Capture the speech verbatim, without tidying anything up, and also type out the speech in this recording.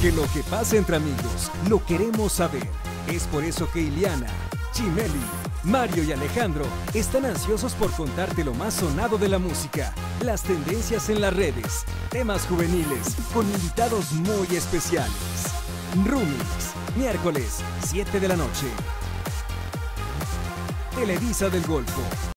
porque lo que pasa entre amigos lo queremos saber. Es por eso que Iliana, Chimeli, Mario y Alejandro están ansiosos por contarte lo más sonado de la música, las tendencias en las redes, temas juveniles con invitados muy especiales. Rumix, miércoles, siete de la noche. Televisa del Golfo.